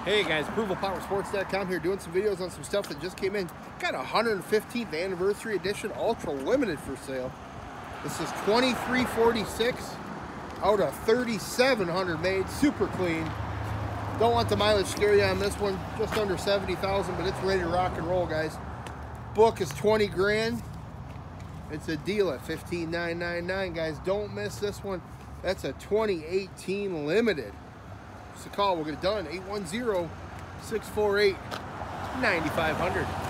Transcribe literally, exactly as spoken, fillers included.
Hey guys, approval power sports dot com here doing some videos on some stuff that just came in. Got a one hundred fifteenth anniversary edition ultra limited for sale. This is twenty-three forty-six out of thirty-seven hundred made, super clean. Don't want the mileage scare you on this one, just under seventy thousand, but it's ready to rock and roll, guys. Book is twenty grand. It's a deal at fifteen nine ninety-nine, guys. Don't miss this one. That's a twenty eighteen limited. Just a call, we'll get it done. eight one zero, six four eight, nine five zero zero.